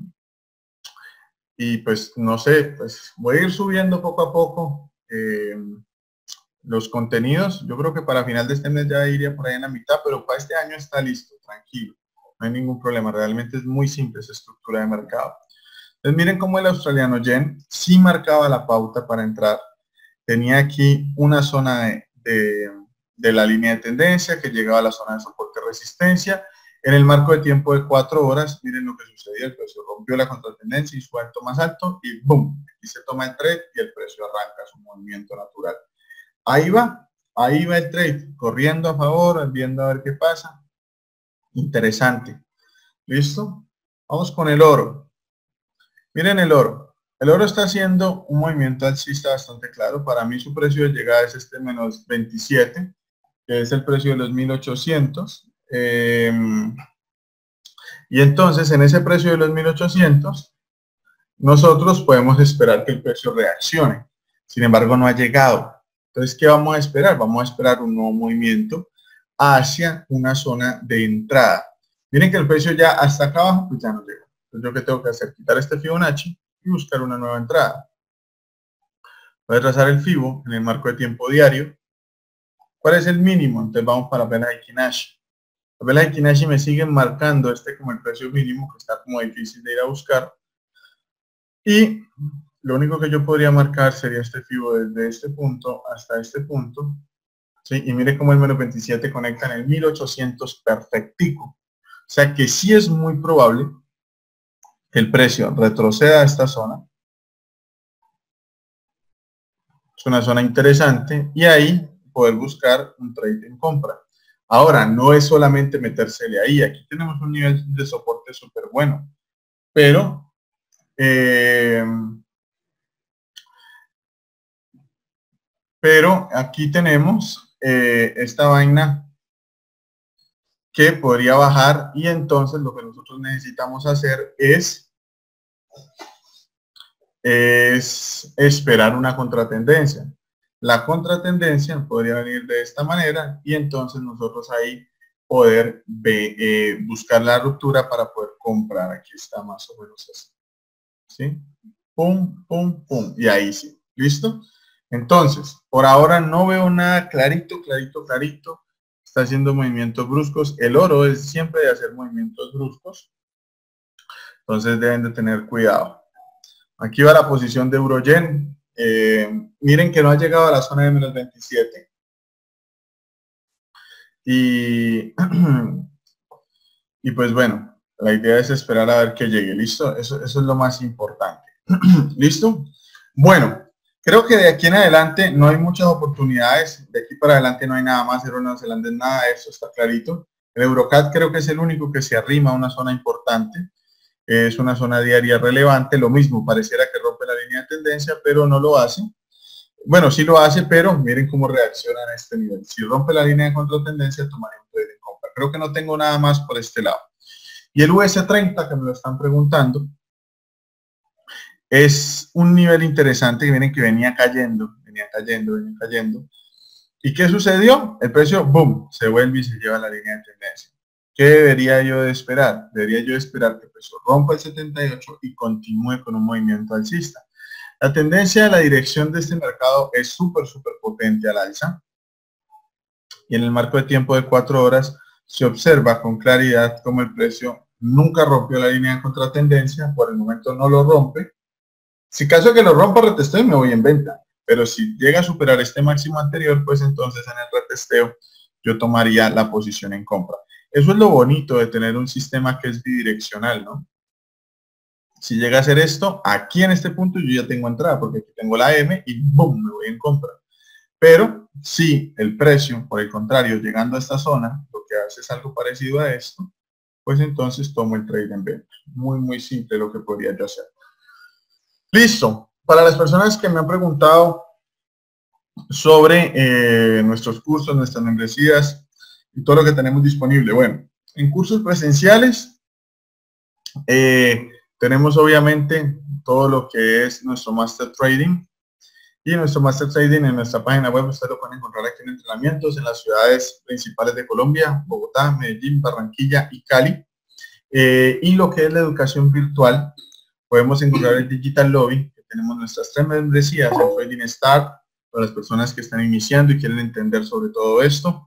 y pues, no sé, pues voy a ir subiendo poco a poco eh, los contenidos. Yo creo que para final de este mes ya iría por ahí en la mitad, pero para este año está listo, tranquilo. No hay ningún problema. Realmente es muy simple esa estructura de mercado. Entonces miren cómo el australiano yen sí marcaba la pauta para entrar. Tenía aquí una zona de, de, de la línea de tendencia que llegaba a la zona de soporte-resistencia. En el marco de tiempo de cuatro horas, miren lo que sucedió. El precio rompió la contratendencia y su alto más alto y ¡boom! Aquí se toma el trade y el precio arranca su movimiento natural. Ahí va, ahí va el trade, corriendo a favor, viendo a ver qué pasa. Interesante. ¿Listo? Vamos con el oro. Miren el oro. El oro está haciendo un movimiento alcista bastante claro. Para mí su precio de llegada es este menos veintisiete, que es el precio de los mil ochocientos. Eh, y entonces en ese precio de los mil ochocientos, nosotros podemos esperar que el precio reaccione. Sin embargo, no ha llegado. Entonces, ¿qué vamos a esperar? Vamos a esperar un nuevo movimiento hacia una zona de entrada. Miren que el precio ya hasta acá abajo, pues ya no llegó. Entonces, ¿yo qué tengo que hacer? Quitar este Fibonacci y buscar una nueva entrada. Voy a trazar el Fibo en el marco de tiempo diario. ¿Cuál es el mínimo? Entonces vamos para la vela de Kinashi. Las velas de Kinashi me siguen marcando este como el precio mínimo, que está como difícil de ir a buscar. Y lo único que yo podría marcar sería este Fibo desde este punto hasta este punto. ¿Sí? Y mire cómo el menos veintisiete conecta en el mil ochocientos perfectico. O sea que sí es muy probable que el precio retroceda a esta zona. Es una zona interesante y ahí poder buscar un trade en compra. Ahora, no es solamente metérsele ahí. Aquí tenemos un nivel de soporte súper bueno. Pero, eh, pero aquí tenemos eh, esta vaina que podría bajar y entonces lo que nosotros necesitamos hacer es es esperar una contratendencia. La contratendencia podría venir de esta manera y entonces nosotros ahí poder ve, eh, buscar la ruptura para poder comprar. Aquí está más o menos así. ¿Sí? Pum, pum, pum. Y ahí sí. ¿Listo? Entonces, por ahora no veo nada clarito, clarito, clarito. Está haciendo movimientos bruscos. El oro es siempre de hacer movimientos bruscos. Entonces deben de tener cuidado. Aquí va la posición de Euro-Yen. Eh, miren que no ha llegado a la zona de menos veintisiete. Y, y pues bueno, la idea es esperar a ver que llegue. ¿Listo? Eso, eso es lo más importante. ¿Listo? Bueno, creo que de aquí en adelante no hay muchas oportunidades. De aquí para adelante no hay nada más. Euro neozelandés, nada de eso está clarito. El Eurocat creo que es el único que se arrima a una zona importante. Es una zona diaria relevante, lo mismo, pareciera que rompe la línea de tendencia, pero no lo hace. Bueno, sí lo hace, pero miren cómo reacciona a este nivel. Si rompe la línea de contratendencia, tomaré un trade de compra. Creo que no tengo nada más por este lado. Y el U S treinta, que me lo están preguntando, es un nivel interesante que miren que venía cayendo, venía cayendo, venía cayendo. ¿Y qué sucedió? El precio, boom, se vuelve y se lleva la línea de tendencia. ¿Qué debería yo de esperar? Debería yo esperar que el precio rompa el setenta y ocho y continúe con un movimiento alcista. La tendencia de la dirección de este mercado es súper, súper potente al alza. Y en el marco de tiempo de cuatro horas se observa con claridad cómo el precio nunca rompió la línea de contratendencia. Por el momento no lo rompe. Si caso que lo rompa, retesteo y me voy en venta. Pero si llega a superar este máximo anterior, pues entonces en el retesteo yo tomaría la posición en compra. Eso es lo bonito de tener un sistema que es bidireccional, ¿no? Si llega a hacer esto, aquí en este punto yo ya tengo entrada, porque aquí tengo la M y ¡boom! Me voy en compra. Pero si el precio, por el contrario, llegando a esta zona, lo que hace es algo parecido a esto, pues entonces tomo el trade en venta. Muy, muy simple lo que podría yo hacer. Listo. Para las personas que me han preguntado sobre eh, nuestros cursos, nuestras membresías y todo lo que tenemos disponible. Bueno, en cursos presenciales eh, tenemos obviamente todo lo que es nuestro Master Trading. Y nuestro Master Trading en nuestra página web ustedes lo pueden encontrar aquí en entrenamientos en las ciudades principales de Colombia, Bogotá, Medellín, Barranquilla y Cali. Eh, y lo que es la educación virtual, podemos encontrar el Digital Lobby, que tenemos nuestras tres membresías, el Trading Start, para las personas que están iniciando y quieren entender sobre todo esto.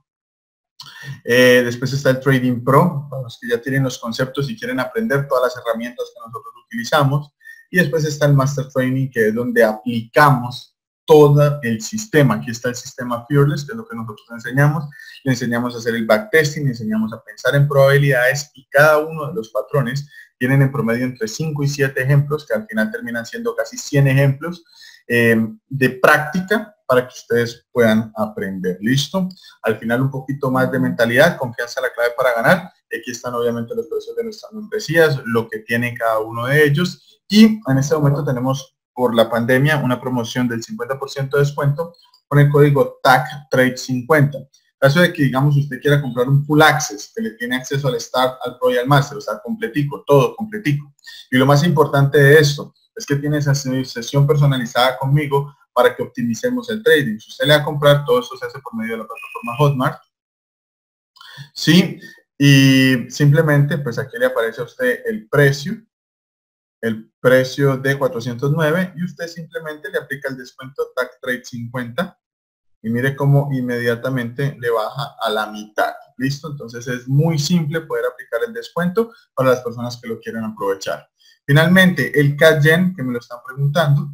Eh, después está el Trading Pro, para los que ya tienen los conceptos y quieren aprender todas las herramientas que nosotros utilizamos. Y después está el Master Training, que es donde aplicamos todo el sistema. Aquí está el sistema Fearless, que es lo que nosotros enseñamos. Le enseñamos a hacer el backtesting, le enseñamos a pensar en probabilidades y cada uno de los patrones tienen en promedio entre cinco y siete ejemplos, que al final terminan siendo casi cien ejemplos eh, de práctica para que ustedes puedan aprender. ¿Listo? Al final un poquito más de mentalidad, confianza la clave para ganar. Aquí están obviamente los precios de nuestras membresías, lo que tiene cada uno de ellos. Y en este momento tenemos, por la pandemia, una promoción del cincuenta por ciento de descuento con el código T A C Trade cincuenta. En caso de que, digamos, usted quiera comprar un Full Access, que le tiene acceso al Start, al Pro y al Master, o sea, completico, todo completico. Y lo más importante de esto es que tiene esa sesión personalizada conmigo para que optimicemos el trading. Si usted le va a comprar, todo esto se hace por medio de la plataforma Hotmart. Sí, y simplemente, pues aquí le aparece a usted el precio, el precio de cuatrocientos nueve y usted simplemente le aplica el descuento T A C Trade cincuenta y mire cómo inmediatamente le baja a la mitad. ¿Listo? Entonces es muy simple poder aplicar el descuento para las personas que lo quieran aprovechar. Finalmente, el C A D-Yen, que me lo están preguntando,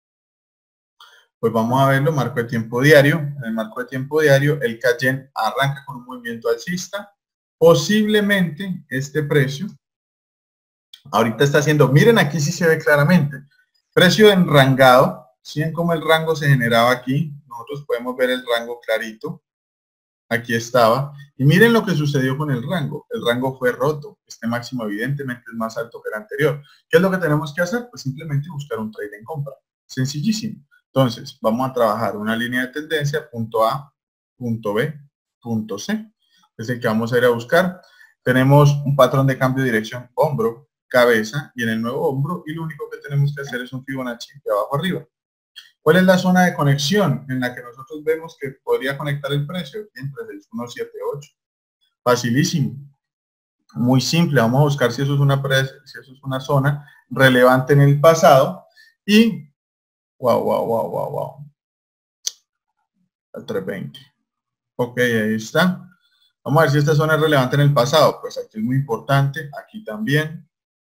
pues vamos a verlo, marco de tiempo diario. En el marco de tiempo diario, el C A D-Yen arranca con un movimiento alcista. Posiblemente este precio Ahorita está haciendo, miren aquí sí se ve claramente, precio enrangado, ¿sí ven cómo el rango se generaba aquí? Nosotros podemos ver el rango clarito, aquí estaba, y miren lo que sucedió con el rango, el rango fue roto, este máximo evidentemente es más alto que el anterior. ¿Qué es lo que tenemos que hacer? Pues simplemente buscar un trade en compra, sencillísimo. Entonces, vamos a trabajar una línea de tendencia, punto A, punto B, punto C, es el que vamos a ir a buscar. Tenemos un patrón de cambio de dirección, hombro, cabeza, y en el nuevo hombro, y lo único que tenemos que hacer es un Fibonacci de abajo arriba. ¿Cuál es la zona de conexión en la que nosotros vemos que podría conectar el precio? Entre el uno siete ocho. Facilísimo. Muy simple. Vamos a buscar si eso es una, si eso es una zona relevante en el pasado. Y, wow, wow, wow, wow, wow. El trescientos veinte. Ok, ahí está. Vamos a ver si esta zona es relevante en el pasado. Pues aquí es muy importante. Aquí también.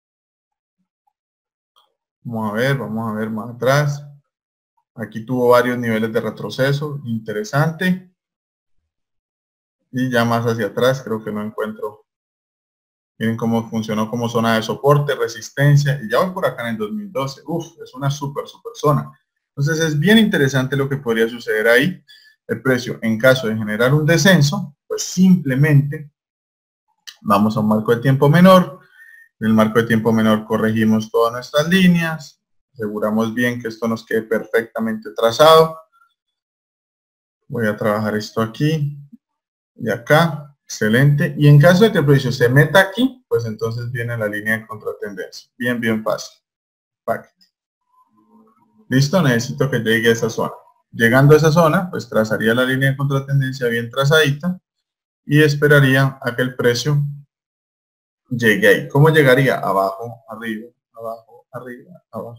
Vamos a ver, vamos a ver más atrás. Aquí tuvo varios niveles de retroceso, interesante. Y ya más hacia atrás creo que no encuentro. Miren cómo funcionó como zona de soporte, resistencia. Y ya voy por acá en el dos mil doce. Uf, es una súper, súper zona. Entonces es bien interesante lo que podría suceder ahí. El precio, en caso de generar un descenso, pues simplemente vamos a un marco de tiempo menor. En el marco de tiempo menor corregimos todas nuestras líneas. Aseguramos bien que esto nos quede perfectamente trazado. Voy a trabajar esto aquí y acá. Excelente. Y en caso de que el precio se meta aquí, pues entonces viene la línea de contratendencia. Bien, bien fácil. Listo, necesito que llegue a esa zona. Llegando a esa zona, pues trazaría la línea de contratendencia bien trazadita y esperaría a que el precio llegue ahí. ¿Cómo llegaría? Abajo, arriba, abajo, arriba, abajo.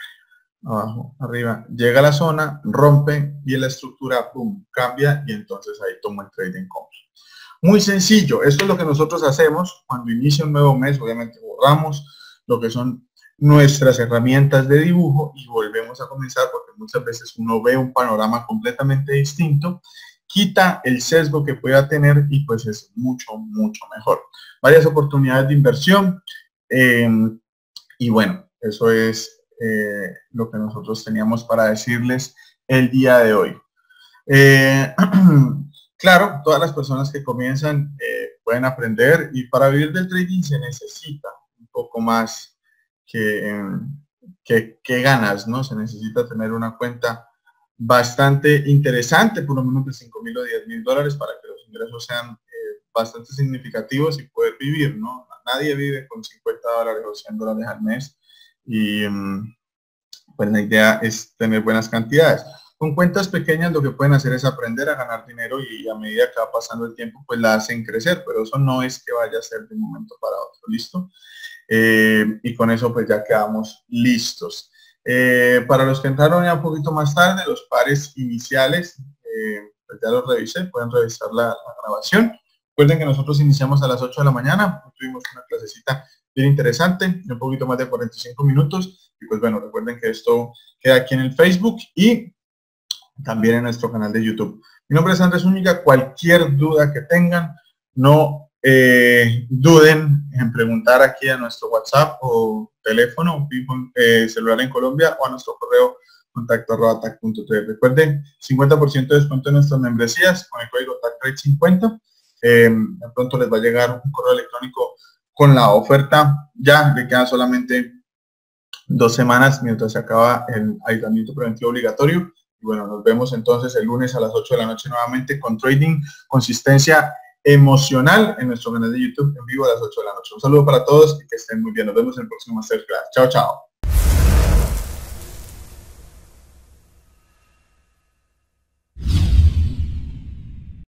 Abajo, arriba, llega a la zona, rompe y la estructura, boom, cambia y entonces ahí tomo el trade en compra. Muy sencillo, esto es lo que nosotros hacemos cuando inicia un nuevo mes, obviamente borramos lo que son nuestras herramientas de dibujo y volvemos a comenzar porque muchas veces uno ve un panorama completamente distinto, quita el sesgo que pueda tener y pues es mucho, mucho mejor. Varias oportunidades de inversión eh, y bueno, eso es Eh, lo que nosotros teníamos para decirles el día de hoy. Eh, claro, todas las personas que comienzan eh, pueden aprender y para vivir del trading se necesita un poco más que, eh, que, que ganas, ¿no? Se necesita tener una cuenta bastante interesante, por lo menos de cinco mil o diez mil dólares para que los ingresos sean eh, bastante significativos y poder vivir, ¿no? Nadie vive con cincuenta dólares o cien dólares al mes. Y pues la idea es tener buenas cantidades. Con cuentas pequeñas lo que pueden hacer es aprender a ganar dinero y a medida que va pasando el tiempo pues la hacen crecer, pero eso no es que vaya a ser de un momento para otro, ¿listo? Eh, y con eso pues ya quedamos listos. Eh, para los que entraron ya un poquito más tarde, los pares iniciales, eh, pues ya los revisé, pueden revisar la, la grabación. Recuerden que nosotros iniciamos a las ocho de la mañana, tuvimos una clasecita bien interesante, un poquito más de cuarenta y cinco minutos, y pues bueno, recuerden que esto queda aquí en el Facebook y también en nuestro canal de YouTube. Mi nombre es Andrés Zúñiga, cualquier duda que tengan, no eh, duden en preguntar aquí a nuestro WhatsApp o teléfono, eh, celular en Colombia o a nuestro correo contacto arroba tac punto t v. Recuerden, cincuenta por ciento de descuento en nuestras membresías con el código tac trade cincuenta. Eh, de pronto les va a llegar un correo electrónico con la oferta. Ya le quedan solamente dos semanas mientras se acaba el aislamiento preventivo obligatorio. Y bueno, nos vemos entonces el lunes a las ocho de la noche nuevamente con Trading Consistencia Emocional en nuestro canal de YouTube en vivo a las ocho de la noche. Un saludo para todos y que estén muy bien. Nos vemos en el próximo Masterclass. Chao, chao.